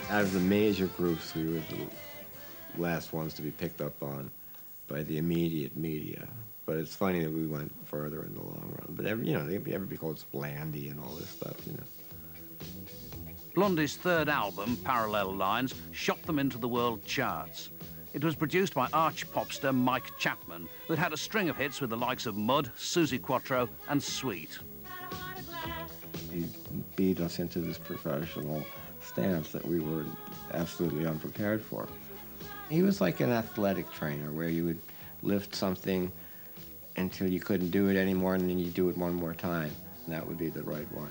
Out of the major groups, we were the last ones to be picked up on by the immediate media. But it's funny that we went further in the long run. But everybody calls us Blondie and all this stuff, you know. Blondie's third album, Parallel Lines, shot them into the world charts. It was produced by arch-popster Mike Chapman, who'd had a string of hits with the likes of Mud, Suzi Quatro and Sweet. He beat us into this professional stance that we were absolutely unprepared for. He was like an athletic trainer where you would lift something until you couldn't do it anymore, and then you do it one more time, and that would be the right one.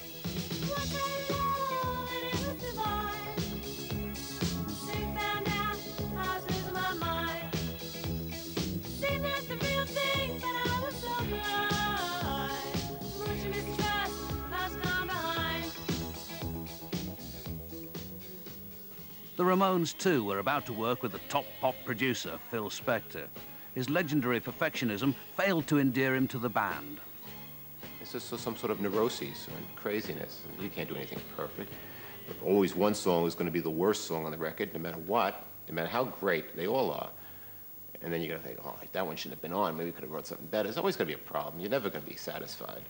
The Ramones, too, were about to work with the top pop producer, Phil Spector. His legendary perfectionism failed to endear him to the band. It's just some sort of neuroses and craziness. You can't do anything perfect. But always one song is going to be the worst song on the record, no matter what, no matter how great they all are. And then you're going to think, oh, that one shouldn't have been on. Maybe we could have wrote something better. There's always going to be a problem. You're never going to be satisfied.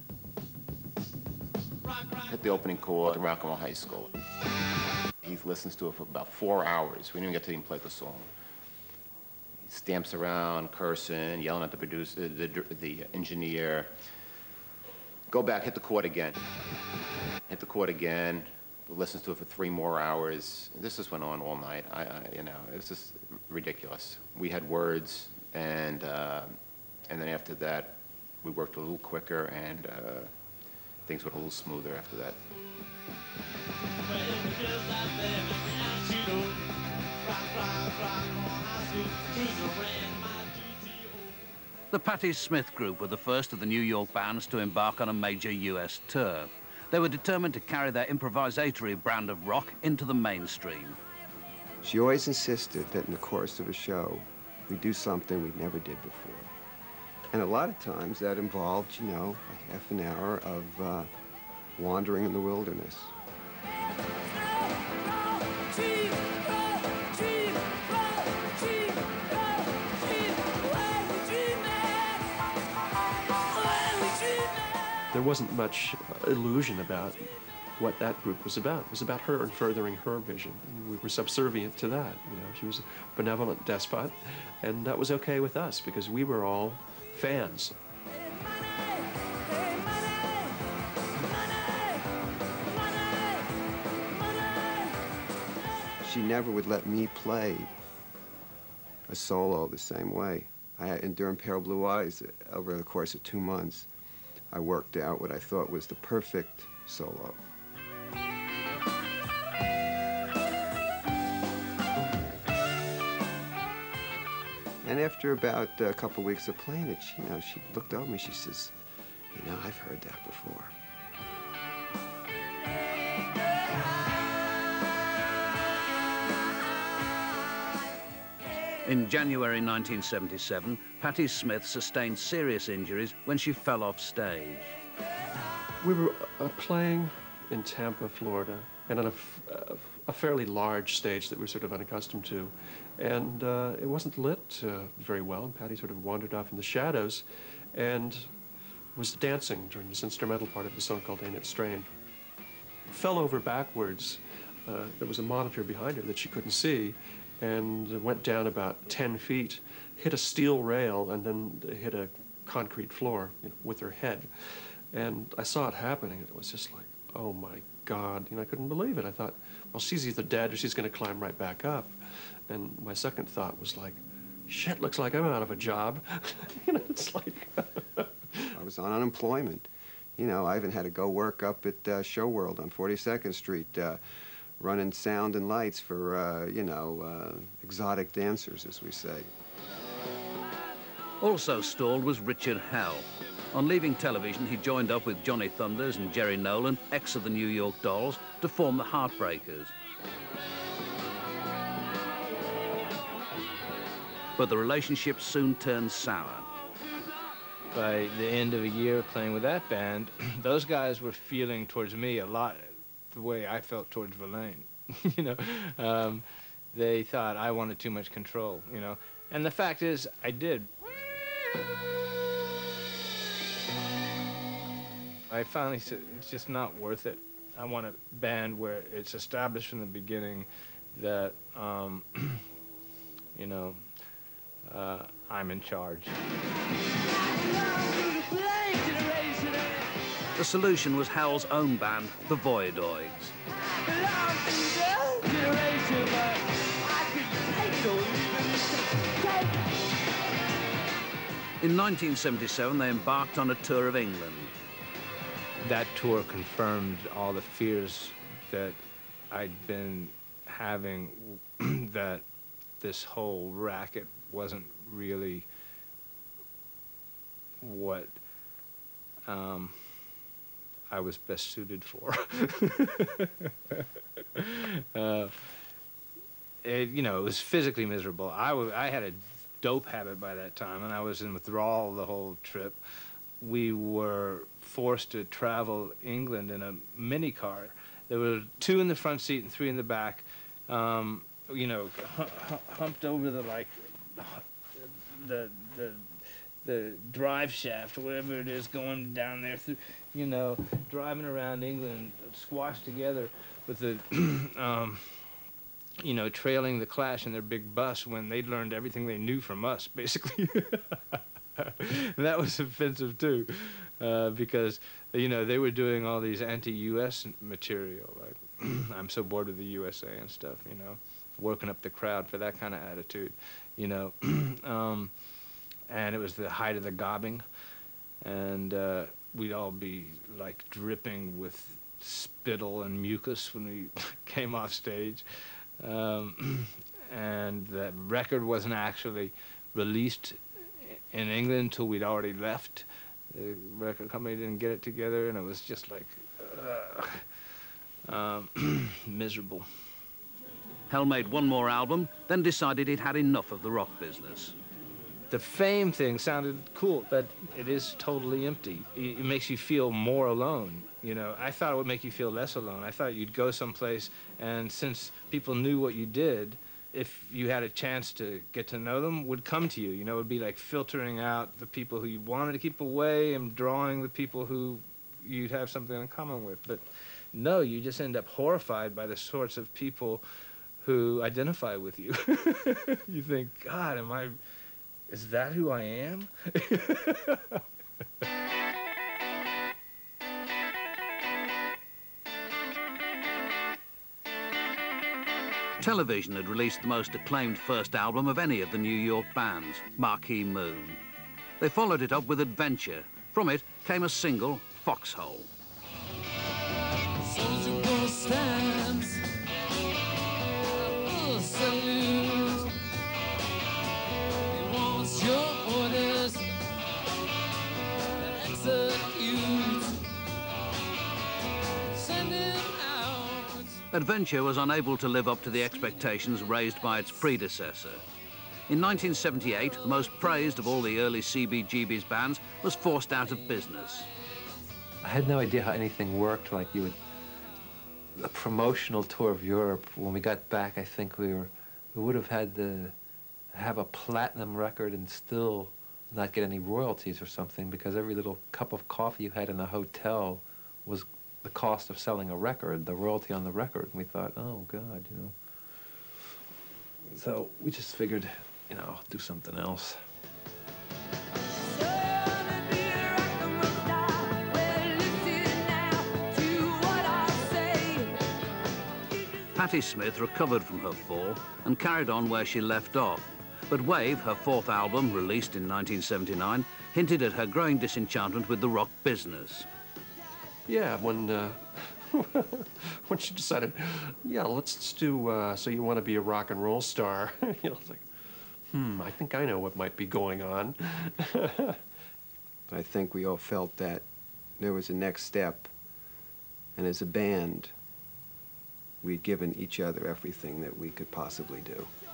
Hit the opening chord in Rock and Roll High School. He listens to it for about 4 hours. We didn't even get to even play the song. He stamps around, cursing, yelling at the producer, the engineer. Go back, hit the chord again. Hit the chord again. Listens to it for 3 more hours. This just went on all night. It was just ridiculous. We had words, and then after that, we worked a little quicker, and things went a little smoother after that. The Patti Smith Group were the first of the New York bands to embark on a major US tour. They were determined to carry their improvisatory brand of rock into the mainstream. She always insisted that in the course of a show, we do something we never did before. And a lot of times that involved, a half an hour of wandering in the wilderness. There wasn't much illusion about what that group was about. It was about her and furthering her vision. And we were subservient to that. She was a benevolent despot, and that was okay with us because we were all fans. She never would let me play a solo the same way. And during Pale Blue Eyes, over the course of 2 months, I worked out what I thought was the perfect solo. And after about a couple weeks of playing it, she looked over me, she says, I've heard that before. In January 1977, Patti Smith sustained serious injuries when she fell off stage. We were playing in Tampa, Florida, and on a fairly large stage that we're sort of unaccustomed to. And it wasn't lit very well, and Patti sort of wandered off in the shadows and was dancing during this instrumental part of the song called Ain't It Strange. Fell over backwards. There was a monitor behind her that she couldn't see, and went down about 10 feet, hit a steel rail, and then hit a concrete floor with her head. And I saw it happening, and it was just like, oh my God, I couldn't believe it. I thought, well, she's either dead or she's going to climb right back up. And my second thought was like, shit, looks like I'm out of a job. It's like... I was on unemployment. I even had to go work up at Show World on 42nd Street, running sound and lights for, exotic dancers, as we say. Also stalled was Richard Hell. On leaving television, he joined up with Johnny Thunders and Jerry Nolan, ex of the New York Dolls, to form the Heartbreakers. But the relationship soon turned sour. By the end of a year playing with that band, those guys were feeling towards me a lot the way I felt towards Verlaine. you know. They thought I wanted too much control, you know. And the fact is, I did. I finally said, it's just not worth it. I want a band where it's established from the beginning that, you know, I'm in charge. The solution was Hell's own band, the Voidoids. In 1977, they embarked on a tour of England. That tour confirmed all the fears that I'd been having, that this whole racket wasn't really what I was best suited for. You know, it was physically miserable. I had a dope habit by that time, and I was in withdrawal the whole trip. We were forced to travel England in a mini car. There were 2 in the front seat and 3 in the back, you know, humped over the, like, the drive shaft, or whatever it is, going down there through, you know, driving around England, squashed together with the, you know, trailing the Clash in their big bus when they'd learned everything they knew from us, basically. That was offensive too, because, you know, they were doing all these anti-US material, like I'm so bored with the USA and stuff, you know, working up the crowd for that kind of attitude, you know. And it was the height of the gobbing, and we'd all be like dripping with spittle and mucus when we came off stage. And the record wasn't actually released in England until we'd already left. The record company didn't get it together, and it was just like miserable. Hell made one more album, then decided he'd had enough of the rock business. The fame thing sounded cool, but it is totally empty. It makes you feel more alone. You know, I thought it would make you feel less alone. I thought you'd go someplace, and since people knew what you did, if you had a chance to get to know them, would come to you. You know, it would be like filtering out the people who you wanted to keep away and drawing the people who you'd have something in common with. But no, you just end up horrified by the sorts of people who identify with you. You think, God, is that who I am? Television had released the most acclaimed first album of any of the New York bands, Marquee Moon. They followed it up with Adventure. From it came a single, Foxhole. Soldier boy stands, salute. He wants your orders and execute. Send him out. Adventure was unable to live up to the expectations raised by its predecessor. In 1978, the most praised of all the early CBGB's bands was forced out of business. I had no idea how anything worked. Like a promotional tour of Europe. When we got back, I think we would have had to have a platinum record and still not get any royalties or something, because every little cup of coffee you had in a hotel was the cost of selling a record, the royalty on the record. And we thought, oh God, you know. So we just figured, you know, do something else. Patti Smith recovered from her fall and carried on where she left off. But Wave, her fourth album, released in 1979, hinted at her growing disenchantment with the rock business. Yeah, when she decided, yeah, let's do So You Want to Be a Rock and Roll Star, you know, it's like, I think I know what might be going on. I think we all felt that there was a next step, and as a band, we'd given each other everything that we could possibly do.